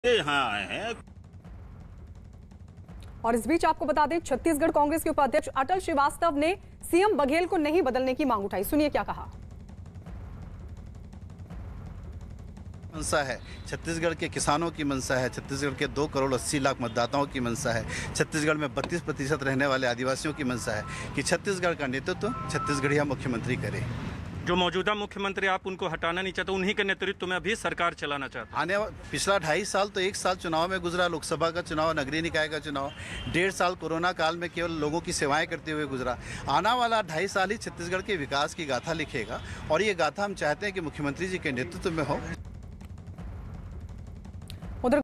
यहाँ आए हैं। और इस बीच आपको बता दें, छत्तीसगढ़ कांग्रेस के उपाध्यक्ष अटल श्रीवास्तव ने सीएम बघेल को नहीं बदलने की मांग उठाई। सुनिए क्या कहा। मंशा है, छत्तीसगढ़ के किसानों की मंशा है, छत्तीसगढ़ के 2 करोड़ 80 लाख मतदाताओं की मंशा है, छत्तीसगढ़ में 32% रहने वाले आदिवासियों की मंशा है कि छत्तीसगढ़ का नेतृत्व छत्तीसगढ़िया मुख्यमंत्री करे। जो मौजूदा मुख्यमंत्री आप उनको हटाना नहीं चाहते, उन्हीं के नेतृत्व में अभी सरकार चलाना चाहते हैं। पिछला 2.5 साल तो 1 साल चुनाव में गुजरा, लोकसभा का चुनाव, नगरीय निकाय का चुनाव, 1.5 साल कोरोना काल में केवल लोगों की सेवाएं करते हुए गुजरा। आना वाला 2.5 साल ही छत्तीसगढ़ के विकास की गाथा लिखेगा और ये गाथा हम चाहते हैं कि मुख्यमंत्री जी के नेतृत्व में हो।